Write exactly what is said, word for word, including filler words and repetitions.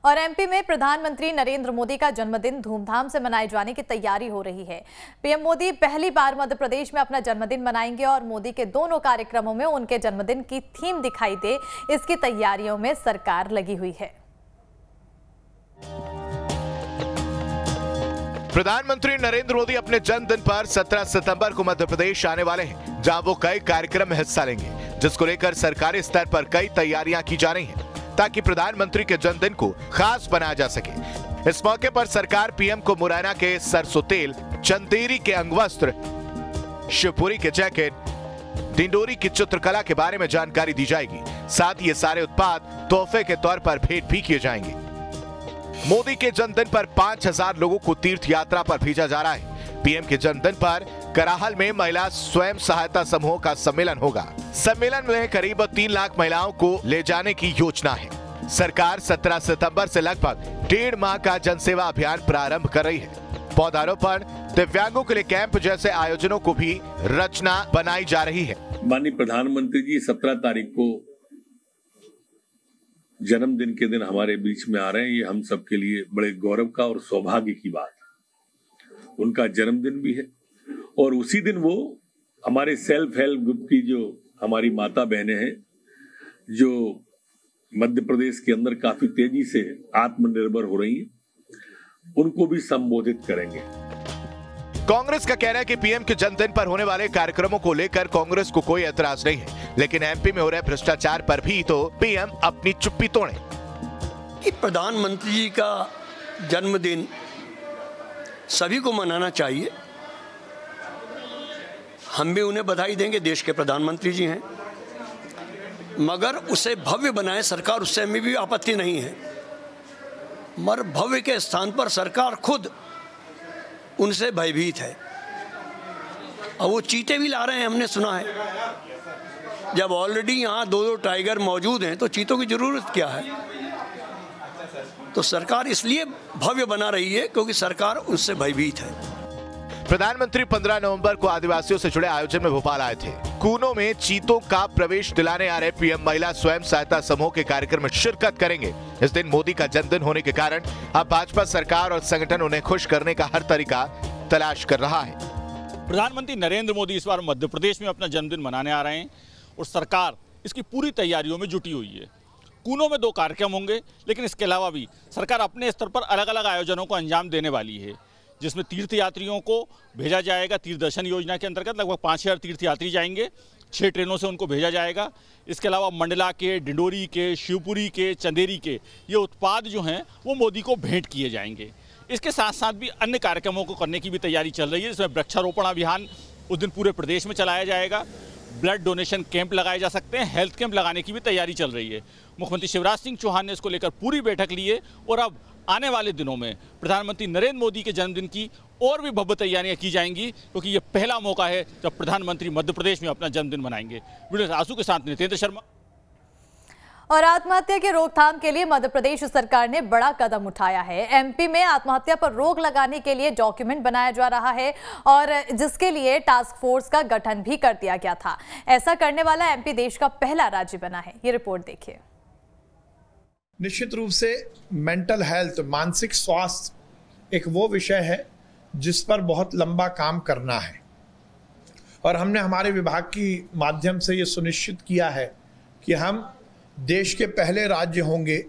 और एमपी में प्रधानमंत्री नरेंद्र मोदी का जन्मदिन धूमधाम से मनाए जाने की तैयारी हो रही है। पीएम मोदी पहली बार मध्य प्रदेश में अपना जन्मदिन मनाएंगे और मोदी के दोनों कार्यक्रमों में उनके जन्मदिन की थीम दिखाई दे, इसकी तैयारियों में सरकार लगी हुई है। प्रधानमंत्री नरेंद्र मोदी अपने जन्मदिन पर सत्रह सितंबर को मध्य प्रदेश आने वाले हैं, जहां वो कई कार्यक्रम में हिस्सा लेंगे, जिसको लेकर सरकारी स्तर पर कई तैयारियां की जा रही हैं ताकि प्रधानमंत्री के जन्मदिन को खास बनाया जा सके। इस मौके पर सरकार पीएम को मुरैना के सरसों तेल, चंदेरी के अंगवस्त्र, शिवपुरी के जैकेट, डिंडोरी की चित्रकला के बारे में जानकारी दी जाएगी। साथ ही ये सारे उत्पाद तोहफे के तौर पर भेंट भी किए जाएंगे। मोदी के जन्मदिन पर पांच हजार लोगों को तीर्थ यात्रा पर भेजा जा रहा है। पीएम के जन्मदिन पर कराहल में महिला स्वयं सहायता समूहों का सम्मेलन होगा। सम्मेलन में करीब तीन लाख महिलाओं को ले जाने की योजना है। सरकार सत्रह सितंबर से लगभग डेढ़ माह का जनसेवा अभियान प्रारंभ कर रही है। पौधारोपण, दिव्यांगों के लिए कैंप जैसे आयोजनों को भी रचना बनाई जा रही है। माननीय प्रधानमंत्री जी सत्रह तारीख को जन्मदिन के दिन हमारे बीच में आ रहे हैं। ये हम सबके लिए बड़े गौरव का और सौभाग्य की बात है। उनका जन्मदिन भी है और उसी दिन वो हमारे सेल्फ हेल्प ग्रुप की जो हमारी माता बहनें हैं, जो मध्य प्रदेश के अंदर काफी तेजी से आत्मनिर्भर हो रही हैं, उनको भी संबोधित करेंगे। कांग्रेस का कहना है कि पीएम के जन्मदिन पर होने वाले कार्यक्रमों को लेकर कांग्रेस को कोई एतराज नहीं है, लेकिन एमपी में हो रहे भ्रष्टाचार पर भी तो पीएम अपनी चुप्पी तोड़े। कि प्रधानमंत्री जी का जन्मदिन सभी को मनाना चाहिए। हम भी उन्हें बधाई देंगे, देश के प्रधानमंत्री जी हैं, मगर उसे भव्य बनाए सरकार, उससे हमें भी आपत्ति नहीं है। मगर भव्य के स्थान पर सरकार खुद उनसे भयभीत है और वो चीते भी ला रहे हैं, हमने सुना है। जब ऑलरेडी यहाँ दो दो टाइगर मौजूद हैं तो चीतों की जरूरत क्या है? तो सरकार इसलिए भव्य बना रही है क्योंकि सरकार उनसे भयभीत है। प्रधानमंत्री पंद्रह नवंबर को आदिवासियों से जुड़े आयोजन में भोपाल आए थे। कूनो में चीतों का प्रवेश दिलाने आ रहे पीएम महिला स्वयं सहायता समूह के कार्यक्रम में शिरकत करेंगे। इस दिन मोदी का जन्मदिन होने के कारण अब भाजपा सरकार और संगठन उन्हें खुश करने का हर तरीका तलाश कर रहा है। प्रधानमंत्री नरेंद्र मोदी इस बार मध्य प्रदेश में अपना जन्मदिन मनाने आ रहे हैं और सरकार इसकी पूरी तैयारियों में जुटी हुई है। कूनो में दो कार्यक्रम होंगे, लेकिन इसके अलावा भी सरकार अपने स्तर पर अलग अलग आयोजनों को अंजाम देने वाली है, जिसमें तीर्थ यात्रियों को भेजा जाएगा। तीर्थ दर्शन योजना के अंतर्गत लगभग पाँच हजार तीर्थ यात्री जाएंगे, छः ट्रेनों से उनको भेजा जाएगा। इसके अलावा मंडला के, डिंडोरी के, शिवपुरी के, चंदेरी के ये उत्पाद जो हैं वो मोदी को भेंट किए जाएंगे। इसके साथ साथ भी अन्य कार्यक्रमों को करने की भी तैयारी चल रही है, जिसमें वृक्षारोपण अभियान उस दिन पूरे प्रदेश में चलाया जाएगा। ब्लड डोनेशन कैंप लगाए जा सकते हैं, हेल्थ कैंप लगाने की भी तैयारी चल रही है। मुख्यमंत्री शिवराज सिंह चौहान ने इसको लेकर पूरी बैठक ली है और अब आने वाले दिनों में प्रधानमंत्री नरेंद्र मोदी के जन्मदिन की और भी भव्य तैयारियां की जाएंगी, क्योंकि ये पहला मौका है जब प्रधानमंत्री मध्य प्रदेश में अपना जन्मदिन मनाएंगे। वीडियो आंसू के साथ नितेंद्र शर्मा। और आत्महत्या की रोकथाम के लिए मध्य प्रदेश सरकार ने बड़ा कदम उठाया है। एमपी में आत्महत्या पर रोक लगाने के लिए डॉक्यूमेंट बनाया जा रहा है और जिसके लिए टास्क फोर्स का गठन भी कर दिया गया था। ऐसा करने वाला एमपी देश का पहला राज्य बना है। ये रिपोर्ट देखिए। निश्चित रूप से मेंटल हेल्थ, मानसिक स्वास्थ्य एक वो विषय है जिस पर बहुत लंबा काम करना है और हमने हमारे विभाग की माध्यम से ये सुनिश्चित किया है कि हम देश के पहले राज्य होंगे